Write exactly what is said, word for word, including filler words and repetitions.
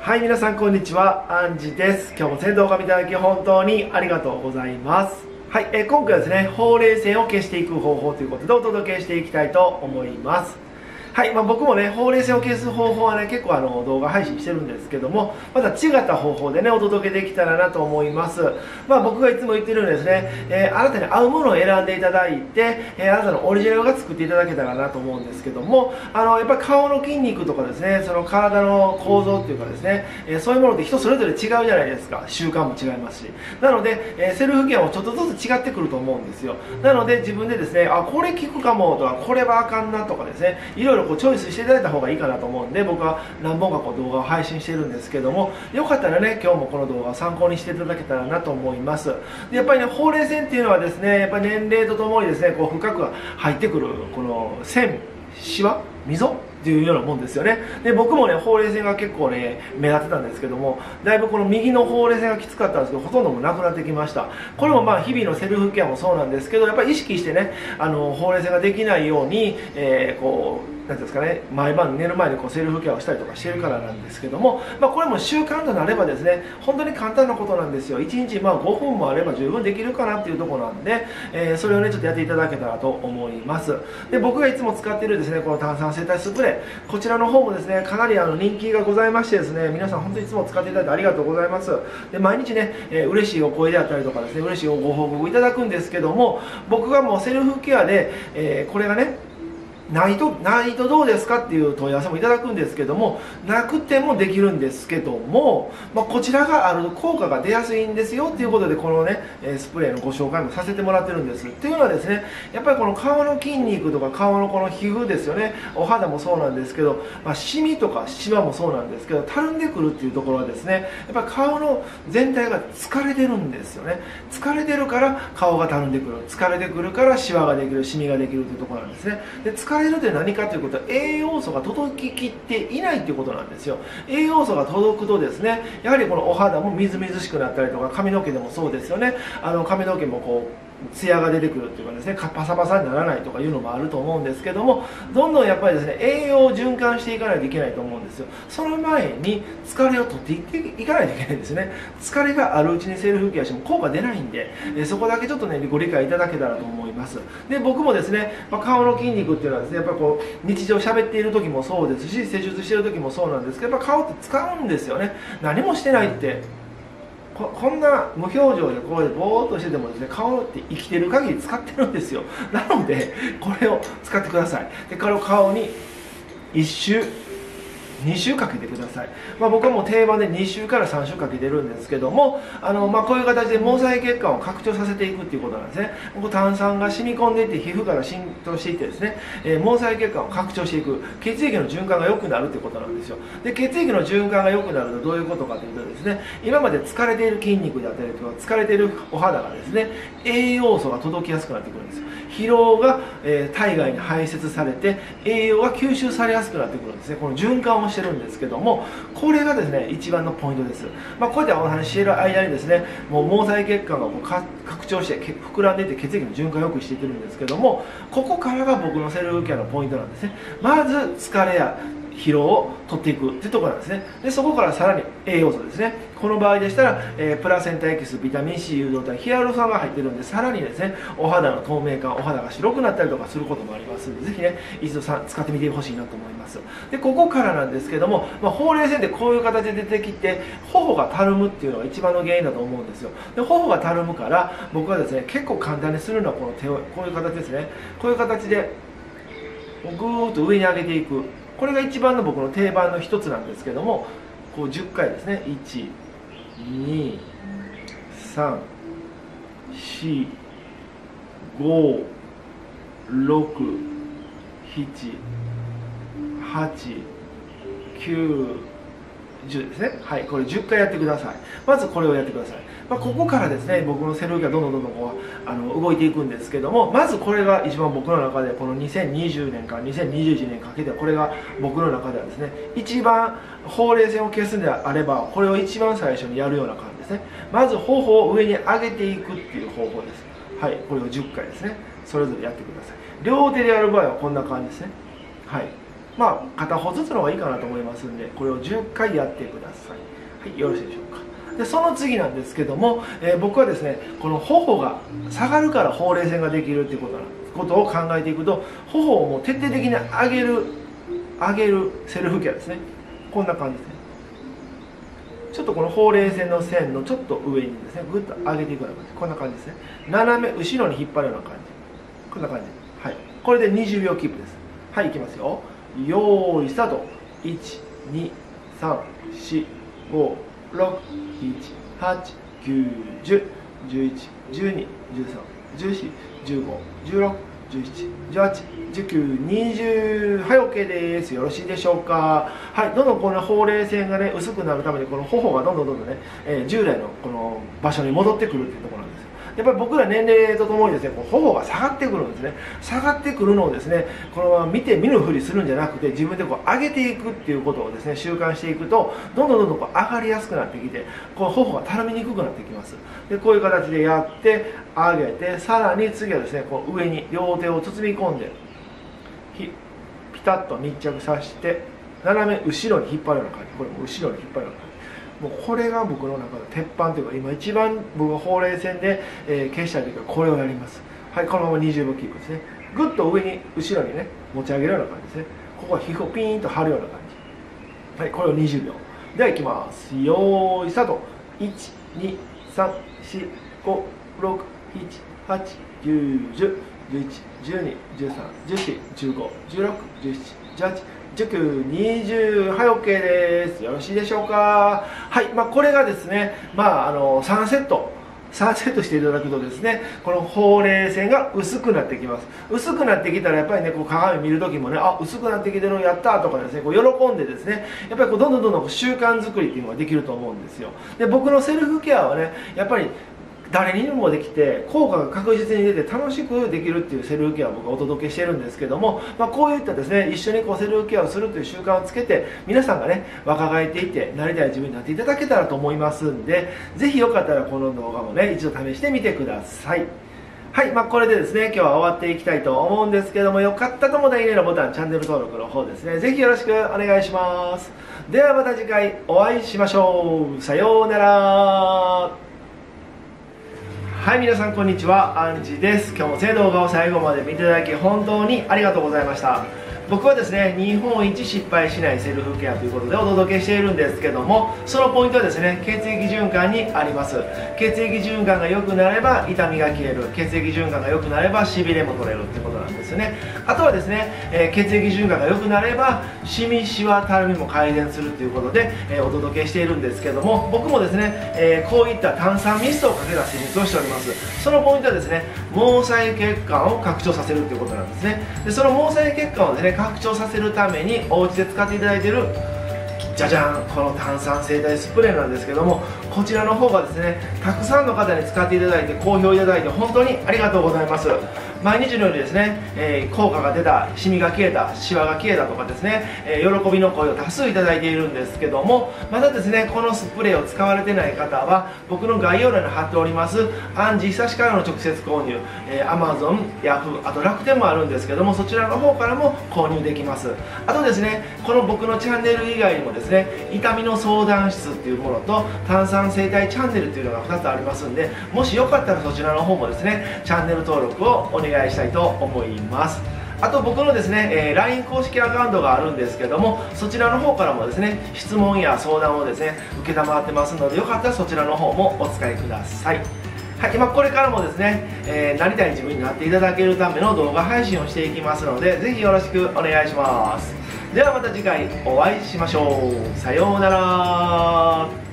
はい、皆さんこんにちは、アンジです。今日も全動画見いただき本当にありがとうございます。はい、えー、今回はですね、ほうれい線を消していく方法ということでお届けしていきたいと思います。はい、まあ、僕もね、ほうれい線を消す方法はね、結構あの動画配信してるんですけども、また違った方法でね、お届けできたらなと思います。まあ、僕がいつも言ってるんですね、えー、あなたに合うものを選んでいただいて、えー、あなたのオリジナルが作っていただけたらなと思うんですけども、あのやっぱり顔の筋肉とかですね、その体の構造っていうかですね、えー、そういうものって人それぞれ違うじゃないですか。習慣も違いますし。なので、えー、セルフケアもちょっとずつ違ってくると思うんですよ。なので、自分でですね、あ、これ効くかもとか、これはあかんなとかですね、いろいろこうチョイスしていただいた方がいいかなと思うんで、僕は何本かこう動画を配信してるんですけども、よかったらね、今日もこの動画を参考にしていただけたらなと思います。でやっぱりね、ほうれい線っていうのはですね、やっぱり年齢とともにですね、こう深く入ってくるこの線、シワ、溝っていうようなもんですよね。で僕もね、ほうれい線が結構ね目立ってたんですけども、だいぶこの右のほうれい線がきつかったんですけど、ほとんどもなくなってきました。これもまあ日々のセルフケアもそうなんですけど、やっぱり意識してね、あのほうれい線ができないように、えー、こうなんていうんですかね、毎晩寝る前にこうセルフケアをしたりとかしているからなんですけども、まあ、これも習慣となればですね、本当に簡単なことなんですよ。いちにちまあごふんもあれば十分できるかなっていうところなんで、えー、それをねちょっとやっていただけたらと思います。で僕がいつも使っているですね、この炭酸整体スプレー、こちらの方もですね、かなりあの人気がございましてですね、皆さん本当にいつも使っていただいてありがとうございます。で毎日ね、えー、嬉しいお声であったりとかですね、嬉しいご報告いただくんですけども、僕がもうセルフケアで、えー、これがねないと、ないとどうですかっていう問い合わせもいただくんですけども、なくてもできるんですけども、まあ、こちらがある効果が出やすいんですよっていうことで、このねスプレーのご紹介もさせてもらってるんです。っていうのはですね、やっぱりこの顔の筋肉とか顔のこの皮膚ですよね、お肌もそうなんですけど、まあ、シミとかシワもそうなんですけど、たるんでくるっていうところはですね、やっぱり顔の全体が疲れてるんですよね。疲れてるから顔がたるんでくる、疲れてくるからシワができる、シミができるというところなんですね。で疲れるって何かということは、栄養素が届ききっていないということなんですよ。栄養素が届くとですね、やはりこのお肌もみずみずしくなったりとか、髪の毛でもそうですよね、あの髪の毛もこうツヤが出てくるっていうかですね、パサパサにならないとかいうのもあると思うんですけども、どんどんやっぱりですね、栄養を循環していかないといけないと思うんですよ。その前に疲れを取っていっていかないといけないんですね。疲れがあるうちにセルフケアしても効果出ないんで、そこだけちょっとねご理解いただけたらと思います。で僕もですね、まあ、顔の筋肉っていうのはですね、やっぱこう日常喋っている時もそうですし、施術している時もそうなんですけど、やっぱ顔って使うんですよね。何もしてないって、こ, こんな無表情でこうぼーっとしててもですね、顔って生きてる限り使ってるんですよ。なのでこれを使ってください。でこれを顔にいっ週に週かけてください。まあ、僕はもう定番でに週からさん週かけてるんですけども、あの、まあ、こういう形で毛細血管を拡張させていくっていうことなんですね。ここ炭酸が染み込んでいって皮膚から浸透していってですね、えー、毛細血管を拡張していく、血液の循環が良くなるっていうことなんですよ。で血液の循環が良くなるとどういうことかというとですね、今まで疲れている筋肉であったりとか疲れているお肌がですね、栄養素が届きやすくなってくるんですよ。疲労が、えー、体外に排泄されて栄養が吸収されやすくなってくるんですね。この循環をしてるんですけども、これがですね一番のポイントです。まあ、こうやってお話ししている間にですね、もう毛細血管がもう拡張して膨らんでいって血液の循環を良くしていってるんですけども、ここからが僕のセルフケアのポイントなんですね。まず疲れや疲労を取っていくというところなんですね。でそこからさらに栄養素ですね。この場合でしたら、えー、プラセンタエキス、ビタミン C 誘導体、ヒアルロン酸が入ってるんで、さらにですねお肌の透明感、お肌が白くなったりとかすることもありますので、ぜひね一度さ使ってみてほしいなと思います。でここからなんですけども、まあ、ほうれい線ってこういう形で出てきて頬がたるむっていうのが一番の原因だと思うんですよ。で頬がたるむから僕はですね結構簡単にするのはこの手をこういう形ですね。こういう形でぐーっと上に上げていく、これが一番の僕の定番の一つなんですけども、こうじゅっかいですね。いち、に、さん、し、ご、ろく、なな、はち、きゅう、じゅうですね。はい、これじゅっかいやってください。まずこれをやってください。まあ、ここからですね、僕のセルフケアどんどんどんどんこうあの動いていくんですけども、まずこれが一番僕の中でこのにせんにじゅうねんからにせんにじゅういちねんかけて、これが僕の中ではですね、一番ほうれい線を消すんであれば、これを一番最初にやるような感じですね。まず頬を上に上げていくっていう方法です。はい、これをじゅっかいですね。それぞれやってください。両手でやる場合はこんな感じですね。はい。 まあ片方ずつの方がいいかなと思いますんで、これをじゅっかいやってください。はい、よろしいでしょうか。でその次なんですけども、えー、僕はですねこの頬が下がるからほうれい線ができるっていうことなことを考えていくと、頬をもう徹底的に上げる上げるセルフケアですね。こんな感じですね。ちょっとこのほうれい線の線のちょっと上にですねぐっと上げていくような感じ、こんな感じですね。斜め後ろに引っ張るような感じ、こんな感じ。はい、これでにじゅうびょうキープです。はい、いきますよ。よーいスタート。いち、に、さん、よん、ご、ろく、なな、はち、きゅう、じゅう、じゅういち、じゅうに、じゅうさん、じゅうよん、じゅうご、じゅうろく、じゅうなな、じゅうはち、じゅうきゅう、にじゅう。はい、 OK です。よろしいでしょうか。はい、どんどんこのほうれい線がね薄くなるために、この頬がどんどんどんどんね、えー、従来のこの場所に戻ってくるっていうところなんですよ。やっぱり僕ら年齢とともにですね、こう頬が下がってくるんですね。下がってくるのをですね、このまま見て見ぬふりするんじゃなくて、自分でこう上げていくっていうことをですね習慣していくと、どんどんどんどんこう上がりやすくなってきて、こう頬がたるみにくくなってきます。でこういう形でやって上げて、さらに次はですねこう上に両手を包み込んでピタッと密着させて、斜め後ろに引っ張るような感じ、これも後ろに引っ張るような感じ。もうこれが僕の中の鉄板というか、今一番僕がほうれい線で、えー、消したい時はこれをやります。はい、このままにじゅうびょうキープですね。ぐっと上に後ろにね持ち上げるような感じですね。ここは皮膚をピーンと張るような感じ。はい、これをにじゅうびょうではいきます。よーいスタート。いち、に、さん、よん、ご、ろく、なな、はち、きゅう、じゅう、じゅういち、じゅうに、じゅうさん、じゅうよん、じゅうご、じゅうろく、じゅうなな、じゅうはち、じゅうきゅう、にじゅう。はい、 OK です。よろしいでしょうか。はい、まあ、これがですね、まあ、あのさんセットさんセットしていただくとですね、このほうれい線が薄くなってきます。薄くなってきたらやっぱりね、こう鏡見る時もね、あ、薄くなってきてる、やったーとかですね、こう喜んでですね、やっぱりこうどんどんどんどん習慣作りっていうのができると思うんですよ。で僕のセルフケアはね、やっぱり誰にもできて効果が確実に出て楽しくできるっていうセルフケアを僕はお届けしてるんですけども、まあ、こういったですね一緒にこうセルフケアをするという習慣をつけて、皆さんがね若返っていってなりたい自分になっていただけたらと思いますんで、ぜひよかったらこの動画もね一度試してみてください。はい、まあ、これでですね今日は終わっていきたいと思うんですけども、よかったと思ったらいいねのボタン、チャンネル登録の方ですね、ぜひよろしくお願いします。ではまた次回お会いしましょう。さようなら。はい、皆さんこんにちは、アンジです。今日も全動画を最後まで見ていただき本当にありがとうございました。僕はですね、日本一失敗しないセルフケアということでお届けしているんですけども、そのポイントはですね、血液循環にあります。血液循環が良くなれば痛みが消える、血液循環が良くなればしびれも取れるってことなんですよね。あとはですね、えー、血液循環が良くなればシミシワたるみも改善するということで、えー、お届けしているんですけども、僕もですね、えー、こういった炭酸ミストをかけた施術をしております。そのポイントはですね、毛細血管を拡張させるということなんですね。でその毛細血管をですね拡張させるためにお家で使っていただいているじゃじゃん、この炭酸整体スプレーなんですけども、こちらの方がですねたくさんの方に使っていただいて好評いただいて本当にありがとうございます。毎日のようにですね、えー、効果が出た、シミが消えた、シワが消えたとかですね、えー、喜びの声を多数いただいているんですけども、まだですねこのスプレーを使われてない方は僕の概要欄に貼っておりますアンジ久志からの直接購入、えー、Amazon、Yahoo、あと楽天もあるんですけども、そちらの方からも購入できます。あとですね、この僕のチャンネル以外にもですね、痛みの相談室っていうものと炭酸整体チャンネルっていうのがふたつありますんで、もしよかったらそちらの方もですねチャンネル登録をお願いしたいと思います。あと僕のですね、えー、ライン 公式アカウントがあるんですけども、そちらの方からもですね質問や相談をですね承ってますので、よかったらそちらの方もお使いください。はい、今これからもですね、えー、なりたい自分になっていただけるための動画配信をしていきますので、ぜひよろしくお願いします。ではまた次回お会いしましょう。さようなら。